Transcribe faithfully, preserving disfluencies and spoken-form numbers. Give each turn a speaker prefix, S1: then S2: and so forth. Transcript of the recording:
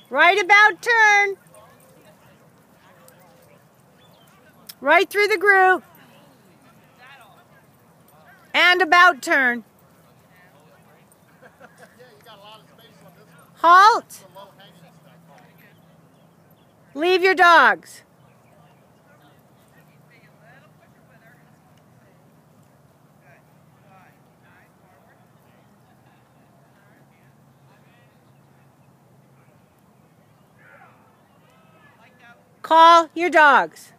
S1: Right about turn. Right through the group. And about turn. Halt. Leave your dogs. Call your dogs.